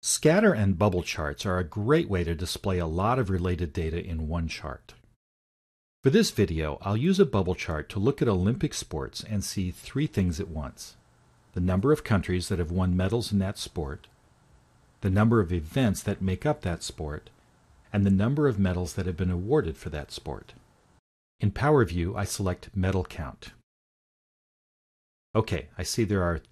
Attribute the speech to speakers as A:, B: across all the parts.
A: Scatter and bubble charts are a great way to display a lot of related data in one chart. For this video, I'll use a bubble chart to look at Olympic sports and see three things at once: the number of countries that have won medals in that sport, the number of events that make up that sport, and the number of medals that have been awarded for that sport. In PowerView, I select Medal Count. Okay, I see there are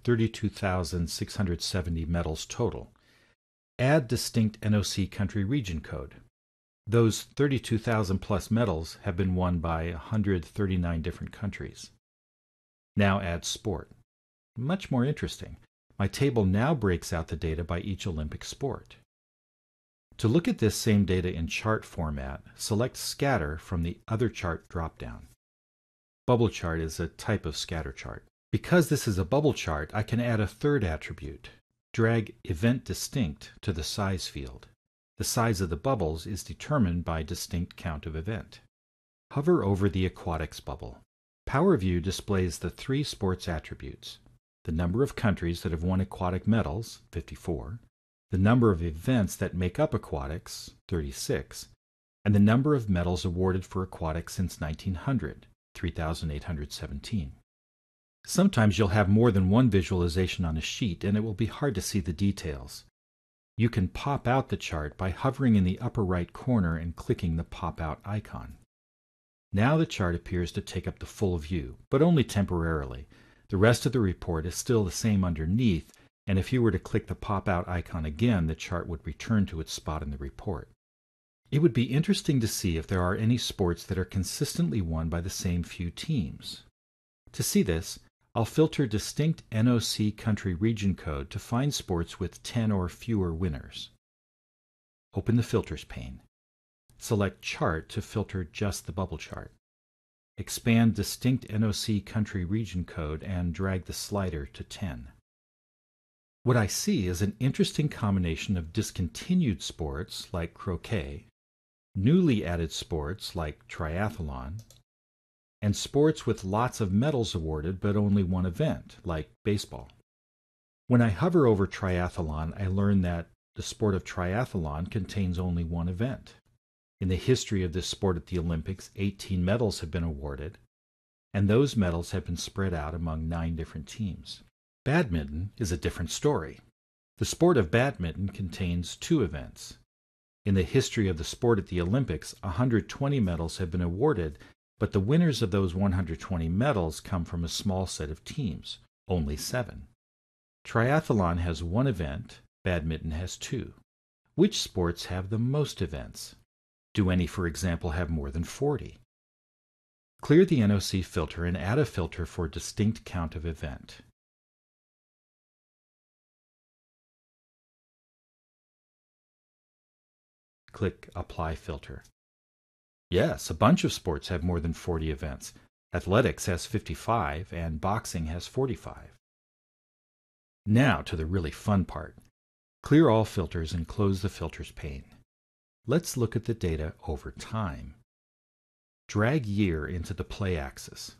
A: 32,670 medals total. Add distinct NOC country region code. Those 32,000 plus medals have been won by 139 different countries. Now add sport. Much more interesting. My table now breaks out the data by each Olympic sport. To look at this same data in chart format, select Scatter from the Other Chart dropdown. Bubble chart is a type of scatter chart. Because this is a bubble chart, I can add a third attribute. Drag Event Distinct to the Size field. The size of the bubbles is determined by distinct count of event. Hover over the Aquatics bubble. PowerView displays the three sports attributes: the number of countries that have won aquatic medals, 54, the number of events that make up aquatics, 36, and the number of medals awarded for aquatics since 1900, 3,817. Sometimes you'll have more than one visualization on a sheet and it will be hard to see the details. You can pop out the chart by hovering in the upper right corner and clicking the pop-out icon. Now the chart appears to take up the full view, but only temporarily. The rest of the report is still the same underneath, and if you were to click the pop-out icon again, the chart would return to its spot in the report. It would be interesting to see if there are any sports that are consistently won by the same few teams. To see this, I'll filter distinct NOC country region code to find sports with 10 or fewer winners. Open the Filters pane. Select Chart to filter just the bubble chart. Expand distinct NOC country region code and drag the slider to 10. What I see is an interesting combination of discontinued sports like croquet, newly added sports like triathlon, and sports with lots of medals awarded but only one event, like baseball. When I hover over triathlon, I learn that the sport of triathlon contains only one event. In the history of this sport at the Olympics, 18 medals have been awarded, and those medals have been spread out among 9 different teams. Badminton is a different story. The sport of badminton contains 2 events. In the history of the sport at the Olympics, 120 medals have been awarded, but the winners of those 120 medals come from a small set of teams, only 7. Triathlon has 1 event, badminton has 2. Which sports have the most events? Do any, for example, have more than 40? Clear the NOC filter and add a filter for distinct count of event. Click Apply Filter. Yes, a bunch of sports have more than 40 events. Athletics has 55 and boxing has 45. Now to the really fun part. Clear all filters and close the Filters pane. Let's look at the data over time. Drag year into the play axis.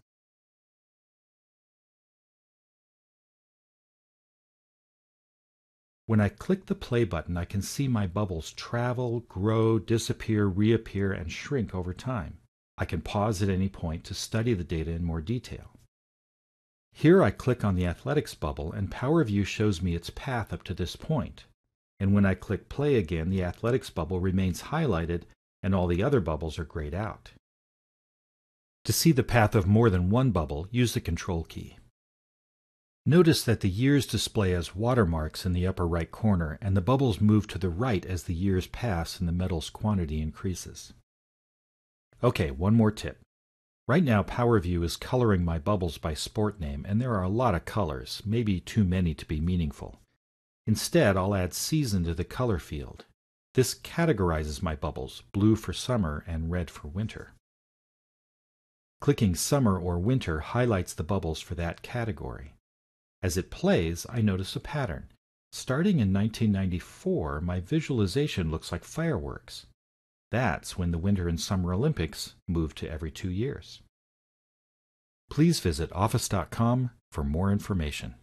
A: When I click the play button, I can see my bubbles travel, grow, disappear, reappear, and shrink over time. I can pause at any point to study the data in more detail. Here I click on the athletics bubble and PowerView shows me its path up to this point. And when I click play again, the athletics bubble remains highlighted and all the other bubbles are grayed out. To see the path of more than one bubble, use the Control key. Notice that the years display as watermarks in the upper right corner, and the bubbles move to the right as the years pass and the medal's quantity increases. Okay, one more tip. Right now PowerView is coloring my bubbles by sport name, and there are a lot of colors, maybe too many to be meaningful. Instead, I'll add season to the color field. This categorizes my bubbles, blue for summer and red for winter. Clicking summer or winter highlights the bubbles for that category. As it plays, I notice a pattern. Starting in 1994, my visualization looks like fireworks. That's when the Winter and Summer Olympics moved to every 2 years. Please visit office.com for more information.